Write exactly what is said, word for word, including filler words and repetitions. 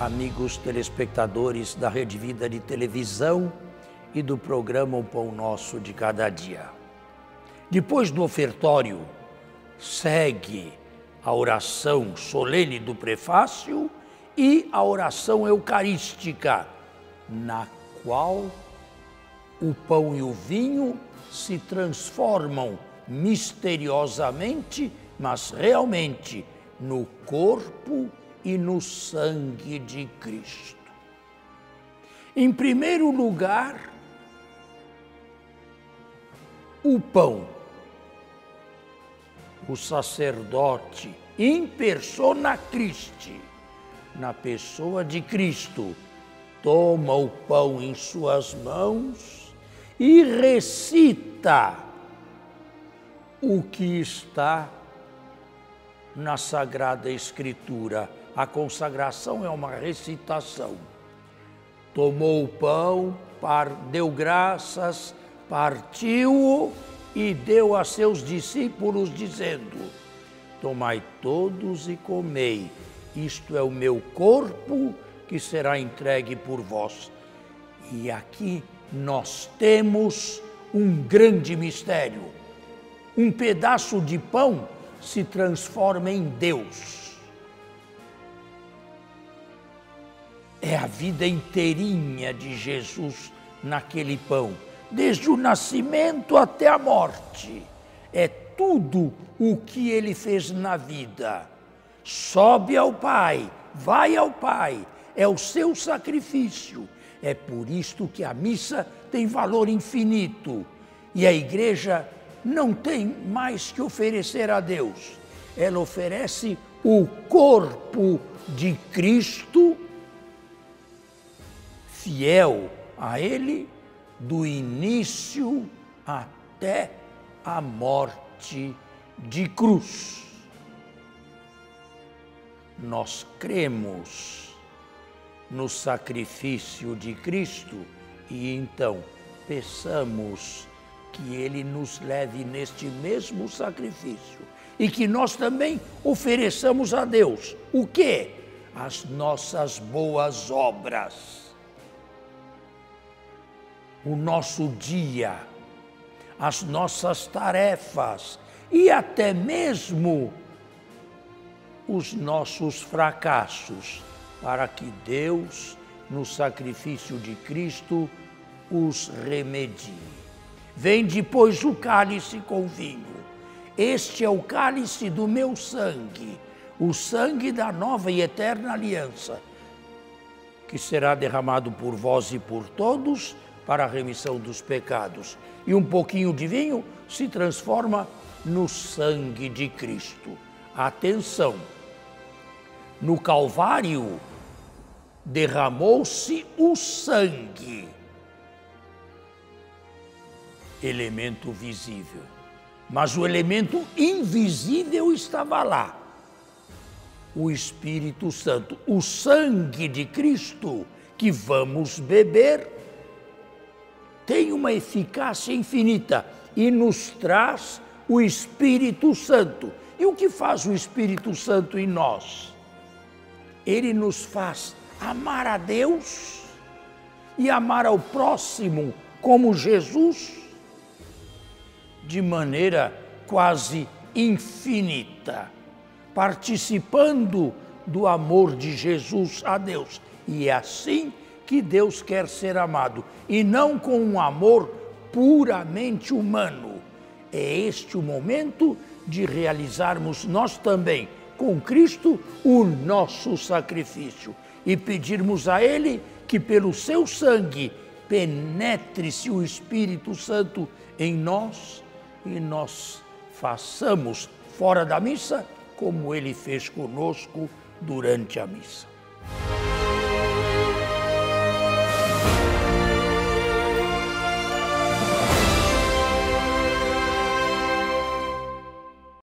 amigos telespectadores da Rede Vida de televisão e do programa O Pão Nosso de Cada Dia. Depois do ofertório, segue a oração solene do prefácio e a oração eucarística, na qual o pão e o vinho se transformam misteriosamente, mas realmente, no corpo e no sangue de Cristo. Em primeiro lugar, o pão. O sacerdote in persona Christi, na pessoa de Cristo, toma o pão em suas mãos e recita o que está na Sagrada Escritura. A consagração é uma recitação. Tomou o pão, par, deu graças, partiu-o e deu a seus discípulos, dizendo: tomai todos e comei, isto é o meu corpo que será entregue por vós. E aqui nós temos um grande mistério. Um pedaço de pão se transforma em Deus. É a vida inteirinha de Jesus naquele pão, desde o nascimento até a morte. É tudo o que ele fez na vida. Sobe ao Pai, vai ao Pai, é o seu sacrifício. É por isto que a missa tem valor infinito e a igreja não tem mais que oferecer a Deus. Ela oferece o corpo de Cristo, fiel a Ele, do início até a morte de cruz. Nós cremos no sacrifício de Cristo e então peçamos que Ele nos leve neste mesmo sacrifício e que nós também ofereçamos a Deus o quê? As nossas boas obras, o nosso dia, as nossas tarefas e até mesmo os nossos fracassos, para que Deus, no sacrifício de Cristo, os remedie. Vem depois o cálice com vinho. Este é o cálice do meu sangue, o sangue da nova e eterna aliança, que será derramado por vós e por todos para a remissão dos pecados. E um pouquinho de vinho se transforma no sangue de Cristo. Atenção! No Calvário derramou-se o sangue, elemento visível, mas o elemento invisível estava lá, o Espírito Santo. O sangue de Cristo que vamos beber tem uma eficácia infinita e nos traz o Espírito Santo. E o que faz o Espírito Santo em nós? Ele nos faz amar a Deus e amar ao próximo como Jesus, de maneira quase infinita, participando do amor de Jesus a Deus. E é assim que Deus quer ser amado, e não com um amor puramente humano. É este o momento de realizarmos nós também, com Cristo, o nosso sacrifício, e pedirmos a Ele que pelo seu sangue penetre-se o Espírito Santo em nós, e nós façamos fora da missa como Ele fez conosco durante a missa.